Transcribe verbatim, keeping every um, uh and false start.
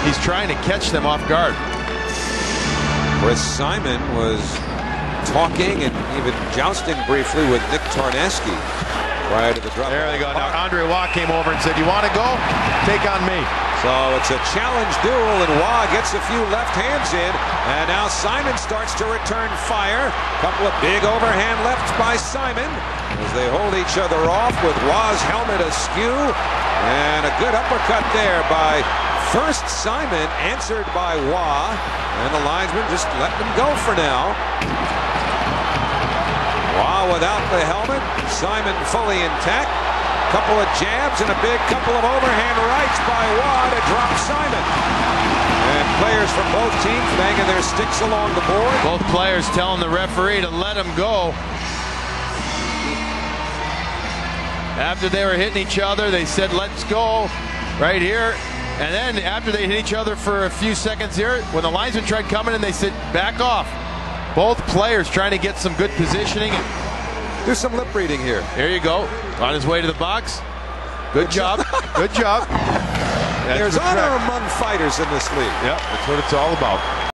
he's trying to catch them off guard. Chris Simon was talking and even jousting briefly with Nick Tarneski prior to the drop. There they go. Now Andre Waugh came over and said, "You want to go? Take on me." So it's a challenge duel, and Waugh gets a few left hands in, and now Simon starts to return fire. Couple of big overhand lefts by Simon as they hold each other off with Waugh's helmet askew, and a good uppercut there by first Simon, answered by Waugh, and the linesman just let them go for now. Waugh without the helmet, Simon fully intact. Couple of jabs and a big couple of overhand rights by Waugh to drop Simon. And players from both teams banging their sticks along the board. Both players telling the referee to let him go. After they were hitting each other, they said, "Let's go," right here. And then after they hit each other for a few seconds here, when the linesman tried coming in, they said, "Back off." Both players trying to get some good positioning. Do some lip reading here. There you go. On his way to the box. Good job. Good job. There's honor among fighters in this league. Yep, that's what it's all about.